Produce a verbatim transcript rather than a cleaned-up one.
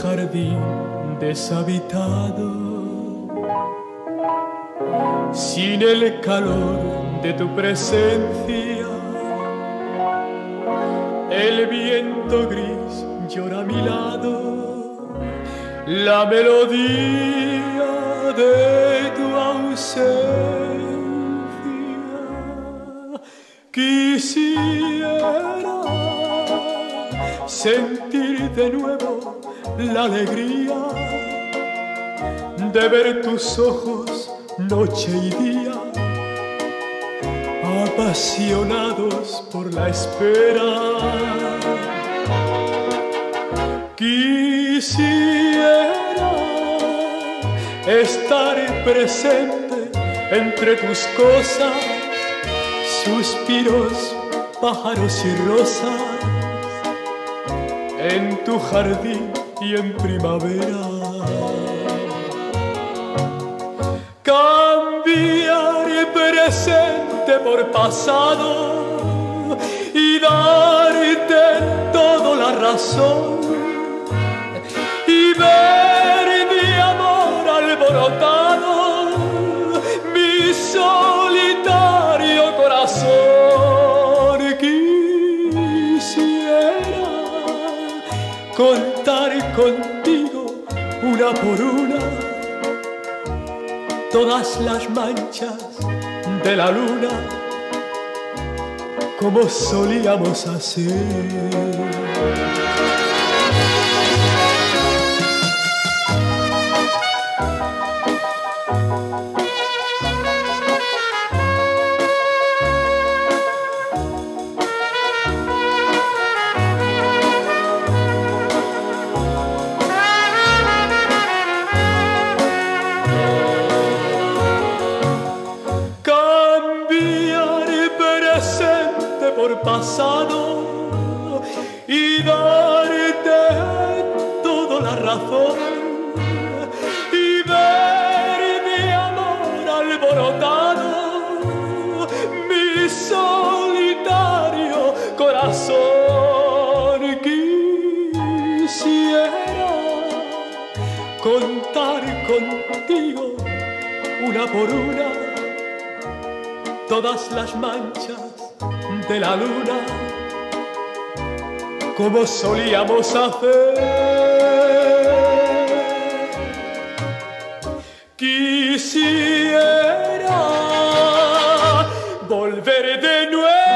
jardín deshabitado, sin el calor de tu presencia. El viento gris llora a mi lado, la melodía de tu ausencia. Quisiera sentir de nuevo la alegría de ver tus ojos noche y día, apasionados por la espera. Quisiera estar presente entre tus cosas, suspiros, pájaros y rosas, en tu jardín y en primavera. Cambiar presente por pasado y darte toda la razón, y ver mi amor alborotado, mi solitario corazón. Quisiera contar contigo una por una todas las manchas de la luna, como solíamos hacer. Por pasado y darte toda la razón, y ver mi amor alborotado, mi solitario corazón. Quisiera contar contigo una por una todas las manchas de la luna, como solíamos hacer. Quisiera volver de nuevo